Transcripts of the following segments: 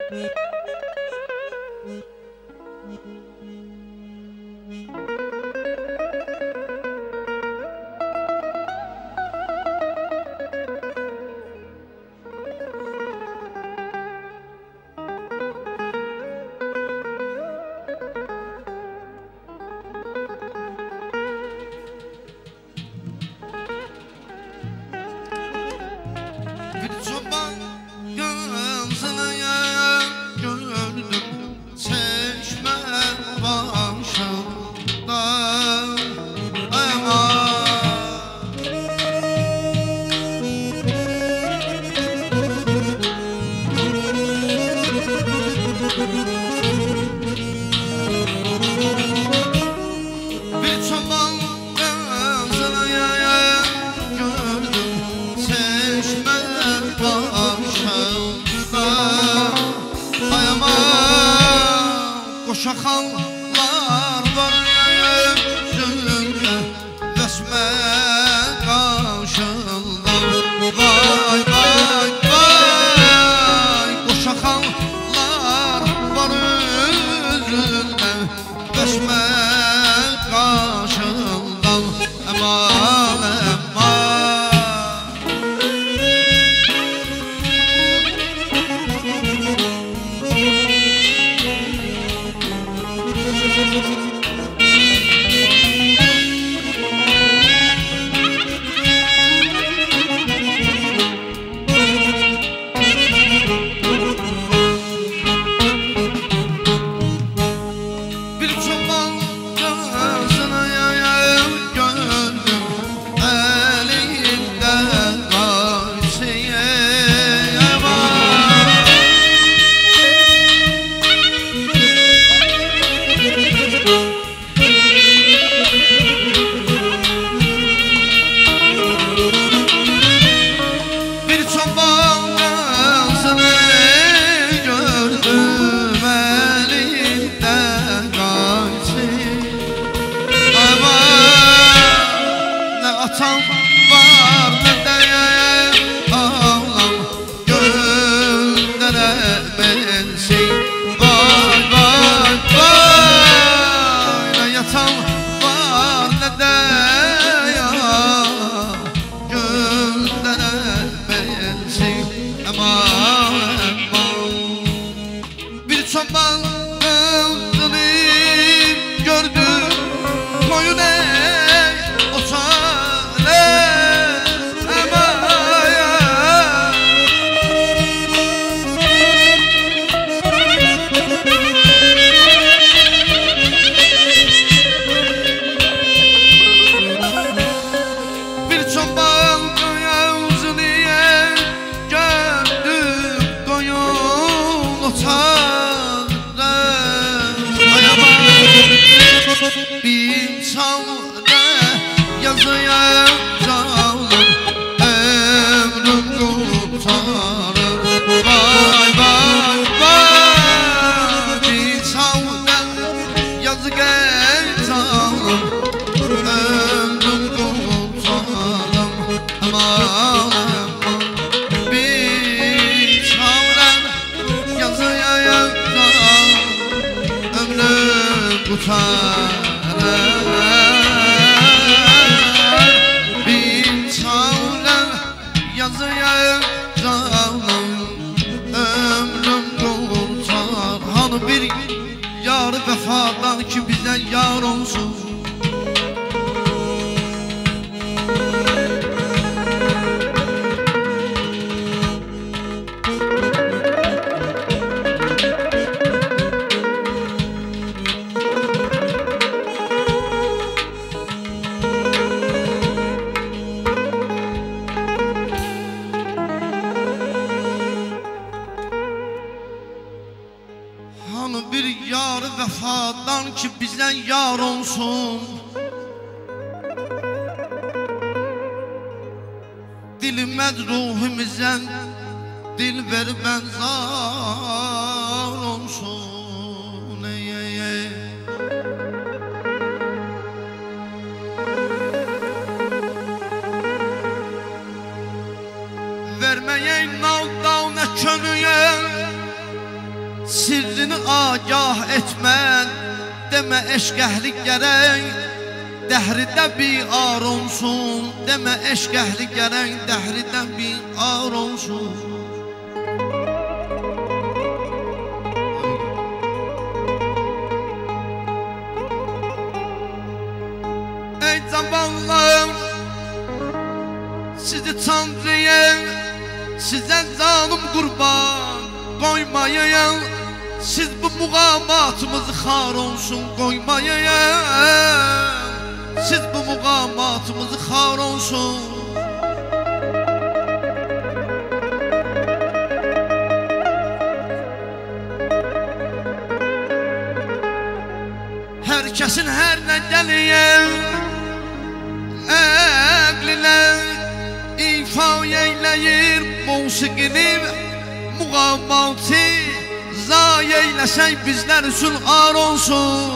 Şakallar var yüzünde, resme karşında. Vay vay vay, o şakallar var yüzünde, resme karşında. Aman aman. Var ne de ağlam gönderebilsin. Vay vay vay, ne yatan var ne de gönderebilsin. Aman aman. Bir çoban öldüğünü gördüm, koyun bin çağda yazıyacağım, ömrüm kurtarır. Vay vay vay, bin çağda yazıyacağım, ömrüm kurtarır. Aman aman, bin çağda yazıyacağım, ömrüm kurtarır. Bin çağlar yazıyacağım, ömrüm kurtar. Hani bir yar vefadan ki bize yar olsun. Bir yar vefadan ki bizden yar olsun. Dilmez ruhumuzdan dilber benzar olsun. Ey ey ey. Vermeyin naldan ne könüye, vermeyin naldan ne könüye, vermeyin naldan ne könüye. Aman aman. Bin çağlar yazıyacağım, ömrüm kurtarır. Vay vay vay, bin çağlar yazıyacağım, ömrüm kurtarır. Aman aman. Bir çoban öldüğünü gördüm, koyun Sirrini agah etmən, demə eşq əhli gərək, dəhridə bir ar olsun. Demə eşq əhli gərək, dəhridə bir ar olsun. Ey cavanlar, sizi Tanrı'ya, sizə canım qurban qoymayayım. Siz bu muğamatımızı xar olsun qoymayayım. Siz bu muğamatımızı xar olsun. Hər kəsin hər nə gəliyəm, əqlinə ifa eyləyir musiqini, muğamatı zay eyləsək bizlər üçün ar olsun.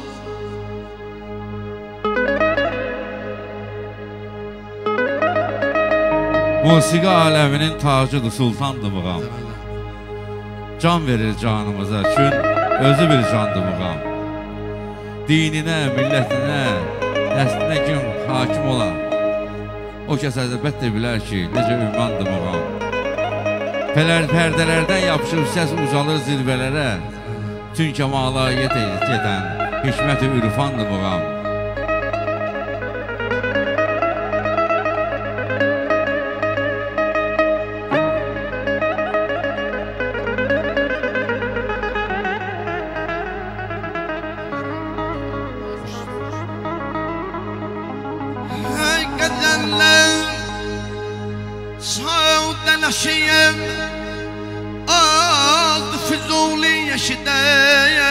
Musiqi aləminin tacıdır, sultandır muğam. Can verir canımıza, çün özü bir candır muğam. Dininə, millətinə, nəslinə kim hakim olan, o kəs əlbəttə bilər ki, necə ünvandır muğam. Pərdələrdən yapışıb səs ucalır zirvələrə, tün kəmala yedən hikmət-i ürfandır muğam. Ey qədərlər, səudələşiyəm, aldı Füzuli yeşidəyə.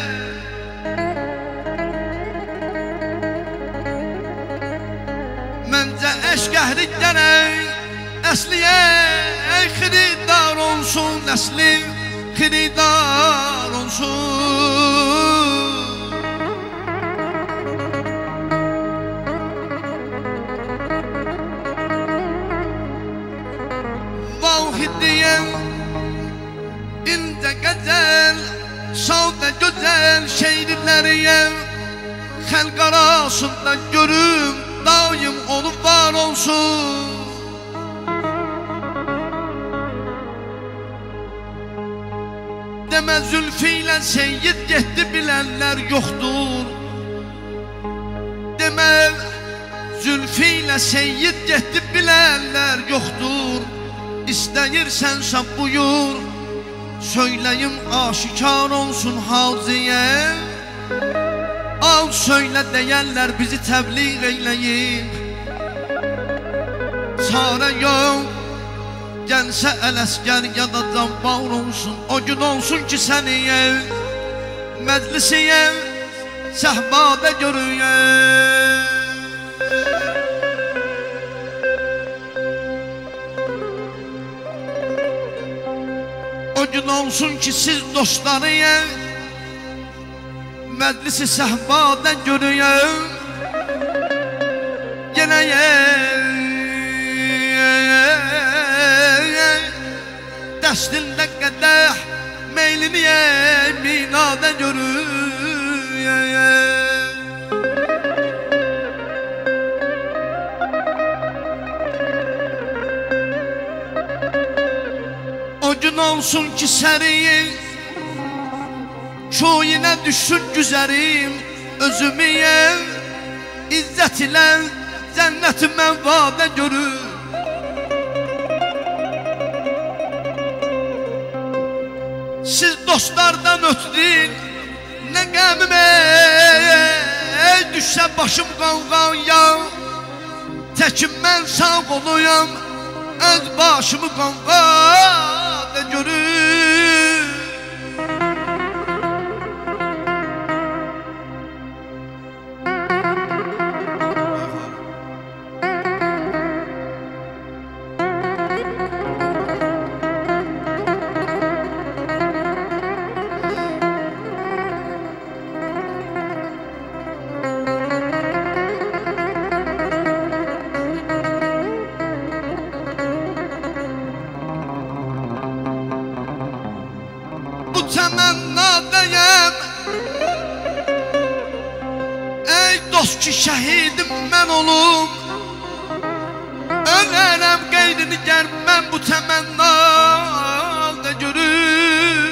Məncə eşq əhli gərək, əsliyə xiridar olsun, əsli xiridar olsun. Vahidiyəm, incə qəzəl, sadə gözəl şeirləriyəm, xəlq arasında görüm, daim onu var olsun. Demə Zülfü ilə Seyyid getdi, bilənlər yoxdur. Demə Zülfü ilə Seyyid getdi, bilənlər yoxdur. İstəyirsənsə buyur, söyləyim aşikar olsun haziyə. Al söylə deyərlər bizi təbliğ eyləyib. Çarə yox, gəlsə Ələsgər ya da Cabbar olsun. O gün olsun ki səni məclisiyə səhbada görüyəm. O gün olsun ki siz dostlarıyəm, məclisi səhbada görüyəm. Yenəyəm dəstində qədəh meylini minada görüyəm. O gün olsun ki səriyin köyünə düşsün güzərim, özümü izzət ilə cənnəti mənvada görür. Siz dostlardan ötürün nə qəmimə düşsə başım qanqanya, təkim mən sağ oluyam, öz başımı qanqada görür. təmənnadayım. Ey dost ki şəhidim mən olum, ölərəm qeydini gər mən bu təmənnada görüm.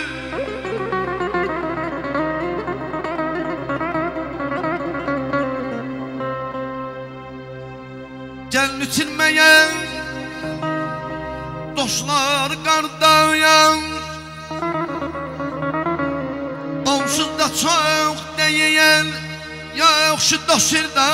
Gəlin itirməyən dostlar qardayan, onsuz da çox deyən yaxşı dostirda.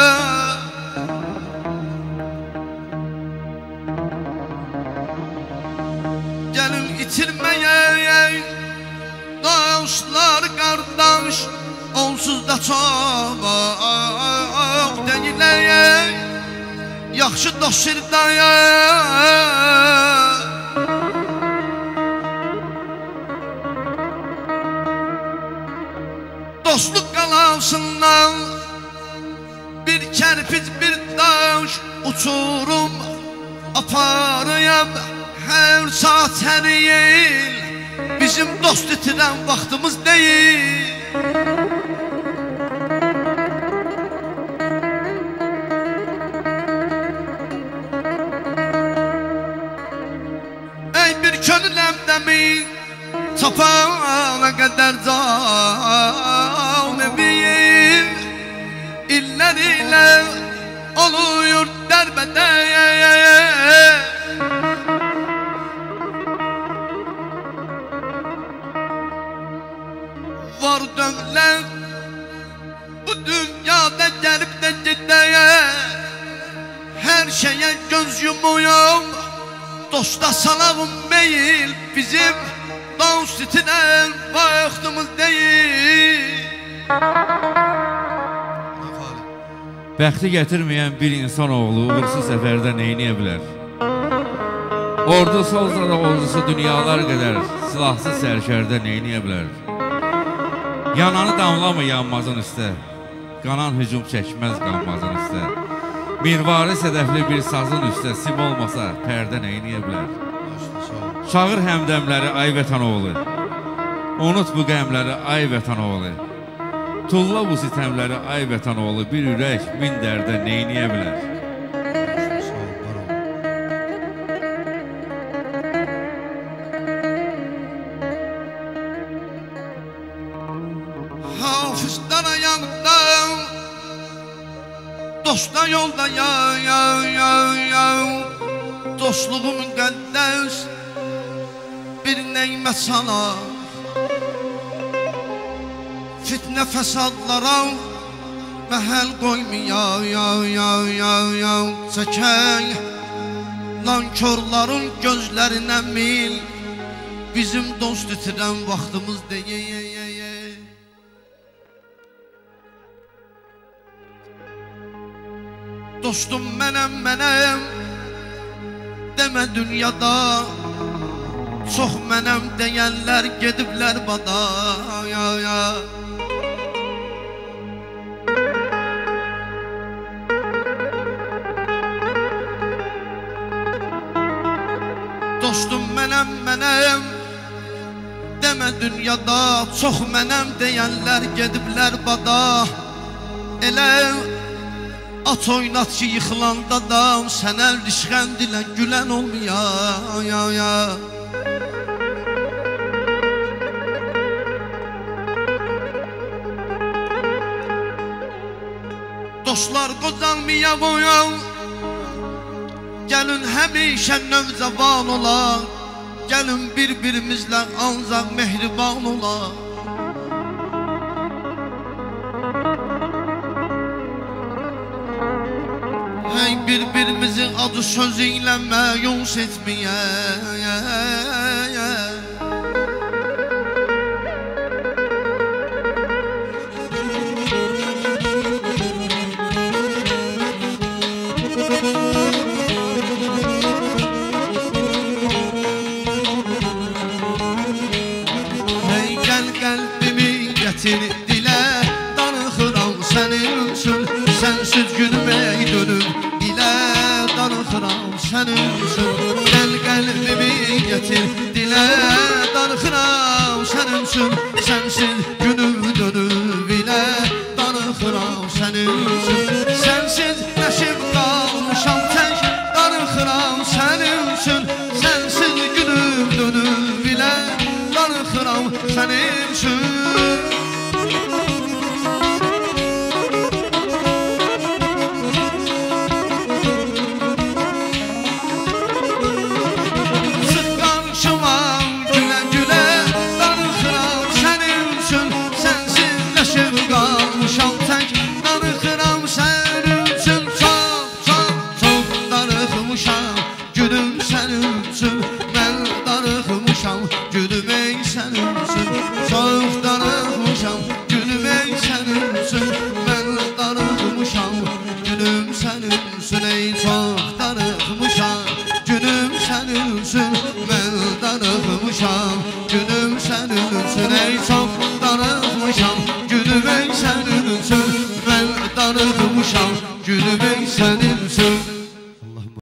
Gəlin itirməyən dostlar qardaş, onsuz da çox deyən yaxşı dostirda. Dostluq qalasından bir kərpic bir daş uçurum aparıyam hər saat hər yıl. Bizim dost itirən vaxtımız deyil. Ey bir könüləmdəmi tapana qədər can evim, iller ilə oluyor dərbədə. Var dövlət bu dünyada gəlib də gedəyə, hər şeyə göz yumuyum, dosta salağım meyil. Bizim dost itirən vaxtımız deyil. Bəxti gətirməyən bir insanoğlu uğursuz səfərdə neyniyə bilər? Ordusu olsa da ordusu dünyalar qədər silahsız sərkərdə neyniyə bilər? Yananı damlamı yanmazın üstə, qanan hücum çəkməz qanmazın üstə. Mirvari sədəfli bir sazın üstə sim olmasa pərdə neyniyə bilər? Çağır həmdəmləri ay vətanoğlu, unut bu qəmləri ay vətanoğlu. Tulla bu sitəmləri ay vətanoğlu, bir ürək min dərdə neyniyə bilər? Hafızlara yanında, dosta yolda dostluğu müqəddəs bir neymət sana. Fitnə fəsadlara məhəl qoymayav, çəkək nankörların gözlərinə mil. Bizim dost itirən vaxtımız deyil. Dostum mənəm demə dünyada, çox mənəm deyənlər gediblər bada. Dostum mənəm demə dünyada, çox mənəm deyənlər gediblər bada. Elə at oynat ki yıxılanda da sənə rişxənd ilə gülən olmaya. Dostlar qocalmaya qoyan, gəlin həmişə növcavan olar. Gəlin bir-birimizlə ancaq mehriban olar. Hey bir-birimizin adı sözü ilə məyus etməyə. Dilə darıxıram sənin üçün, sənsiz günüm ey dönüm. Dilə darıxıram sənin üçün, gəl qəlbimi gətir. Dilə darıxıram sənin darıxıram sənin üçün. Sıx qarşıma gülə gülə darıxıram sənin üçün. Sensizləşib qalmışam tək darıxıram sənin üçün. Çox darıxmışam gülüm sənin üçün. Mən darıxmışam gülüm ey sənin üçün. Çox darıxmışam gülüm ey sənin üçün. Mən darıxmışam gülüm sənin üçün. Ey çox darıxmışam gülüm sənin üçün. Mən darıxmışam gülüm sənin üçün. Ey çox darıxmışam gülüm ey sənin üçün. Mən darıxmışam gülüm ey sənin üçün.